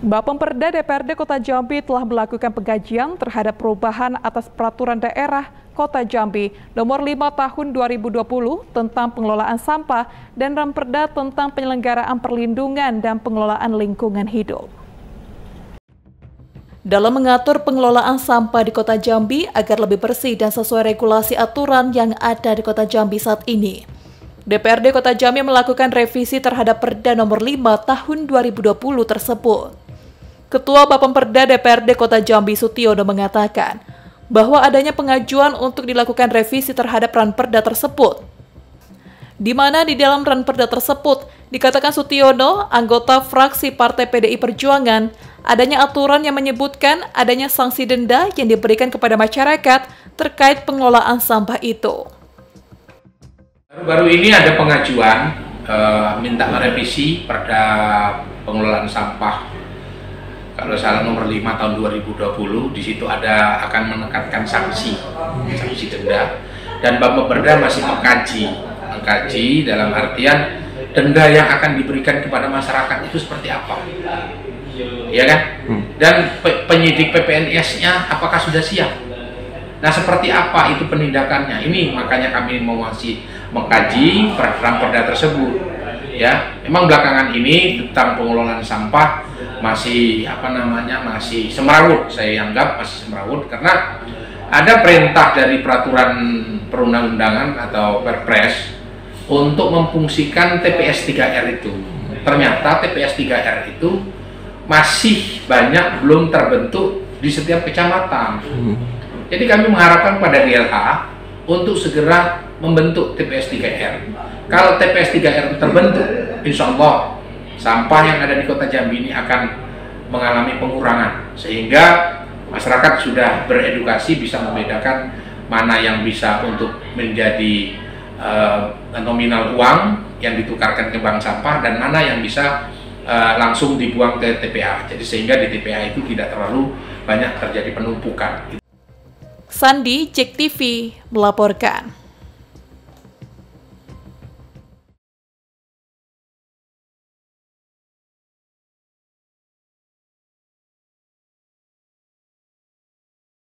Bapemperda DPRD Kota Jambi telah melakukan pengkajian terhadap perubahan atas Peraturan Daerah Kota Jambi Nomor 5 Tahun 2020 tentang pengelolaan sampah dan Ramperda tentang penyelenggaraan perlindungan dan pengelolaan lingkungan hidup. Dalam mengatur pengelolaan sampah di Kota Jambi agar lebih bersih dan sesuai regulasi aturan yang ada di Kota Jambi saat ini, DPRD Kota Jambi melakukan revisi terhadap Perda Nomor 5 Tahun 2020 tersebut. Ketua Bapemperda DPRD Kota Jambi Sutiono mengatakan bahwa adanya pengajuan untuk dilakukan revisi terhadap Ranperda tersebut, di mana di dalam Ranperda tersebut dikatakan Sutiono, anggota fraksi Partai PDI Perjuangan, adanya aturan yang menyebutkan adanya sanksi denda yang diberikan kepada masyarakat terkait pengelolaan sampah itu. Baru ini ada pengajuan minta merevisi Perda pengelolaan sampah kalau salah nomor 5 tahun 2020. Di situ akan menekankan sanksi denda, dan Bapemperda masih mengkaji dalam artian denda yang akan diberikan kepada masyarakat itu seperti apa, ya kan? Dan penyidik PPNS-nya apakah sudah siap? Nah, seperti apa itu penindakannya? Ini makanya kami masih mengkaji Perda tersebut. Ya, memang belakangan ini tentang pengelolaan sampah masih masih semrawut. Saya anggap masih semrawut karena ada perintah dari peraturan perundang-undangan atau Perpres untuk memfungsikan TPS 3R itu. Ternyata TPS 3R itu masih banyak belum terbentuk di setiap kecamatan. Jadi kami mengharapkan pada DLH untuk segera membentuk TPS 3R. Kalau TPS 3R terbentuk, insya Allah sampah yang ada di Kota Jambi ini akan mengalami pengurangan, sehingga masyarakat sudah beredukasi bisa membedakan mana yang bisa untuk menjadi nominal uang yang ditukarkan ke bank sampah dan mana yang bisa langsung dibuang ke TPA. Jadi sehingga di TPA itu tidak terlalu banyak terjadi penumpukan. Sandi, JEK TV melaporkan.